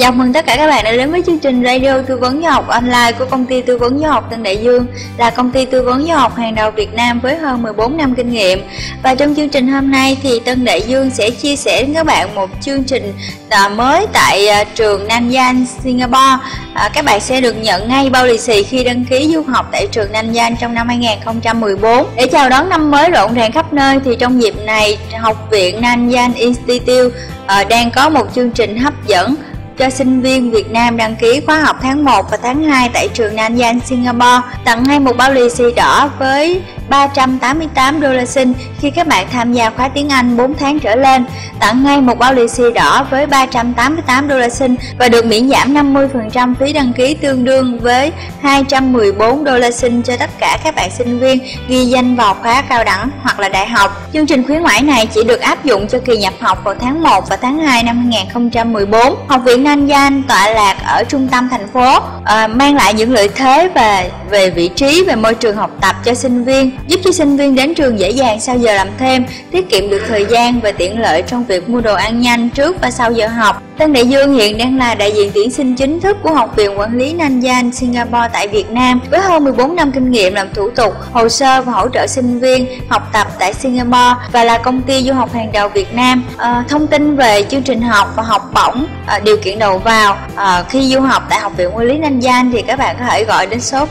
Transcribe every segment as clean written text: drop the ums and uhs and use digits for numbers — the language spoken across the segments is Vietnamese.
Chào mừng tất cả các bạn đã đến với chương trình radio tư vấn giáo học online của công ty tư vấn giáo học Tân Đại Dương, là công ty tư vấn giáo học hàng đầu Việt Nam với hơn 14 năm kinh nghiệm. Và trong chương trình hôm nay thì Tân Đại Dương sẽ chia sẻ đến các bạn một chương trình mới tại trường Nanyang, Singapore. Các bạn sẽ được nhận ngay bao lì xì khi đăng ký du học tại trường Nanyang trong năm 2014. Để chào đón năm mới rộn ràng khắp nơi thì trong dịp này, Học viện Nanyang Institute đang có một chương trình hấp dẫn cho sinh viên Việt Nam đăng ký khóa học tháng 1 và tháng 2 tại trường Nanyang, Singapore, tặng ngay một bao lì xì đỏ với $388 Sing khi các bạn tham gia khóa tiếng Anh 4 tháng trở lên, tặng ngay một bao lì xì đỏ với $388 Sing và được miễn giảm 50% phí đăng ký tương đương với $214 Sing cho tất cả các bạn sinh viên ghi danh vào khóa cao đẳng hoặc là đại học. Chương trình khuyến mãi này chỉ được áp dụng cho kỳ nhập học vào tháng 1 và tháng 2 năm 2014. Học viện Nanyang tọa lạc ở trung tâm thành phố, mang lại những lợi thế về vị trí, về môi trường học tập cho sinh viên, giúp cho sinh viên đến trường dễ dàng sau giờ làm thêm, tiết kiệm được thời gian và tiện lợi trong việc mua đồ ăn nhanh trước và sau giờ học. Tân Đại Dương hiện đang là đại diện tuyển sinh chính thức của Học viện Quản lý Nanyang, Singapore tại Việt Nam với hơn 14 năm kinh nghiệm làm thủ tục, hồ sơ và hỗ trợ sinh viên học tập tại Singapore và là công ty du học hàng đầu Việt Nam. Thông tin về chương trình học và học bổng, điều kiện đầu vào khi du học tại Học viện Quản lý Nanyang thì các bạn có thể gọi đến số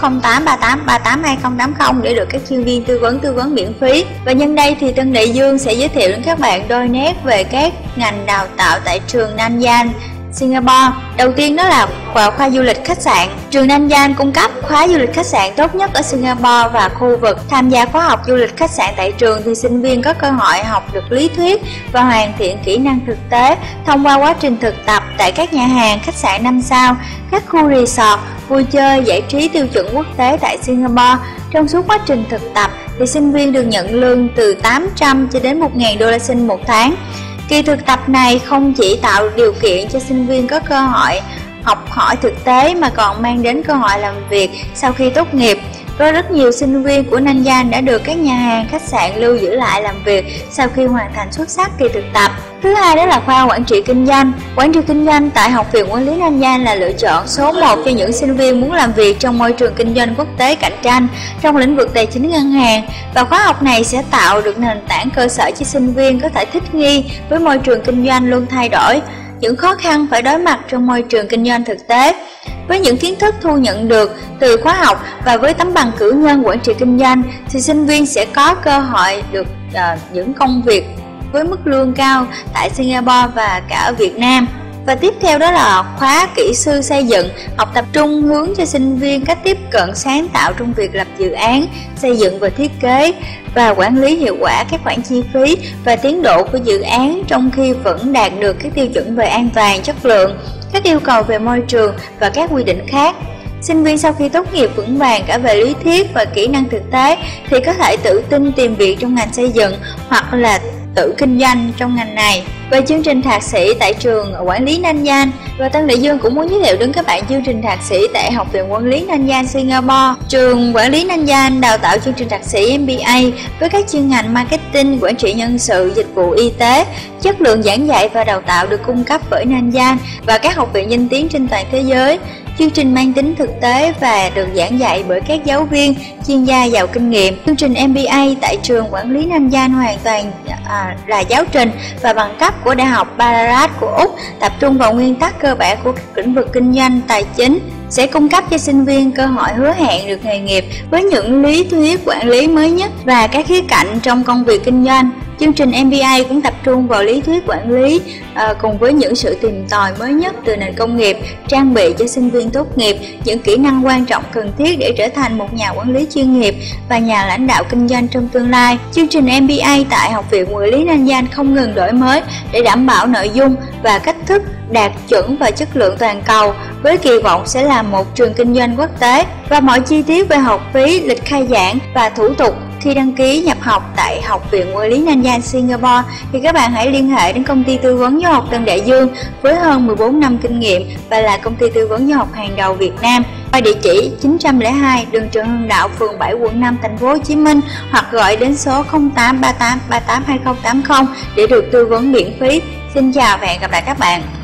0838382080 để được các chuyên viên tư vấn miễn phí. Và nhân đây thì Tân Đại Dương sẽ giới thiệu đến các bạn đôi nét về các ngành đào tạo tại trường Nanyang, Singapore. Đầu tiên đó là khoa du lịch khách sạn. Trường Nanyang cung cấp khóa du lịch khách sạn tốt nhất ở Singapore và khu vực. Tham gia khóa học du lịch khách sạn tại trường thì sinh viên có cơ hội học được lý thuyết và hoàn thiện kỹ năng thực tế thông qua quá trình thực tập tại các nhà hàng, khách sạn 5 sao, các khu resort, vui chơi, giải trí tiêu chuẩn quốc tế tại Singapore. Trong suốt quá trình thực tập thì sinh viên được nhận lương từ 800 cho đến $1.000 Sing một tháng. Kỳ thực tập này không chỉ tạo điều kiện cho sinh viên có cơ hội học hỏi thực tế mà còn mang đến cơ hội làm việc sau khi tốt nghiệp. Có rất nhiều sinh viên của Nanyang đã được các nhà hàng, khách sạn lưu giữ lại làm việc sau khi hoàn thành xuất sắc kỳ thực tập. Thứ hai đó là khoa quản trị kinh doanh. Quản trị kinh doanh tại Học viện Quản lý Nanyang là lựa chọn số 1 cho những sinh viên muốn làm việc trong môi trường kinh doanh quốc tế cạnh tranh trong lĩnh vực tài chính ngân hàng. Và khóa học này sẽ tạo được nền tảng cơ sở cho sinh viên có thể thích nghi với môi trường kinh doanh luôn thay đổi, những khó khăn phải đối mặt trong môi trường kinh doanh thực tế. Với những kiến thức thu nhận được từ khóa học và với tấm bằng cử nhân quản trị kinh doanh thì sinh viên sẽ có cơ hội được những công việc với mức lương cao tại Singapore và cả ở Việt Nam. Và tiếp theo đó là khóa kỹ sư xây dựng, học tập trung hướng cho sinh viên cách tiếp cận sáng tạo trong việc lập dự án, xây dựng và thiết kế và quản lý hiệu quả các khoản chi phí và tiến độ của dự án trong khi vẫn đạt được các tiêu chuẩn về an toàn, chất lượng, các yêu cầu về môi trường và các quy định khác. Sinh viên sau khi tốt nghiệp vững vàng cả về lý thuyết và kỹ năng thực tế thì có thể tự tin tìm việc trong ngành xây dựng hoặc là tự kinh doanh trong ngành này. Về chương trình thạc sĩ tại trường Quản lý Nanyang, và Tân Đại Dương cũng muốn giới thiệu đến các bạn chương trình thạc sĩ tại Học viện Quản lý Nanyang, Singapore. Trường Quản lý Nanyang đào tạo chương trình thạc sĩ MBA với các chuyên ngành marketing, quản trị nhân sự, dịch vụ y tế. Chất lượng giảng dạy và đào tạo được cung cấp bởi Nanyang và các học viện danh tiếng trên toàn thế giới. Chương trình mang tính thực tế và được giảng dạy bởi các giáo viên, chuyên gia giàu kinh nghiệm. Chương trình MBA tại trường Quản lý Nanyang hoàn toàn là giáo trình và bằng cấp của Đại học Ballarat của Úc, tập trung vào nguyên tắc cơ bản của các lĩnh vực kinh doanh, tài chính, sẽ cung cấp cho sinh viên cơ hội hứa hẹn được nghề nghiệp với những lý thuyết quản lý mới nhất và các khía cạnh trong công việc kinh doanh. Chương trình MBA cũng tập trung vào lý thuyết quản lý cùng với những sự tìm tòi mới nhất từ nền công nghiệp, trang bị cho sinh viên tốt nghiệp những kỹ năng quan trọng cần thiết để trở thành một nhà quản lý chuyên nghiệp và nhà lãnh đạo kinh doanh trong tương lai. Chương trình MBA tại Học viện Quản lý Nanyang không ngừng đổi mới để đảm bảo nội dung và cách thức đạt chuẩn và chất lượng toàn cầu, với kỳ vọng sẽ là một trường kinh doanh quốc tế. Và mọi chi tiết về học phí, lịch khai giảng và thủ tục khi đăng ký nhập học tại Học viện Quản lý Nanyang, Singapore thì các bạn hãy liên hệ đến công ty tư vấn giáo học Tân Đại Dương với hơn 14 năm kinh nghiệm và là công ty tư vấn giáo học hàng đầu Việt Nam. Qua địa chỉ 902 đường Trần Hưng Đạo, phường 7, quận 5, thành phố Hồ Chí Minh, hoặc gọi đến số 0838382080 để được tư vấn miễn phí. Xin chào và hẹn gặp lại các bạn.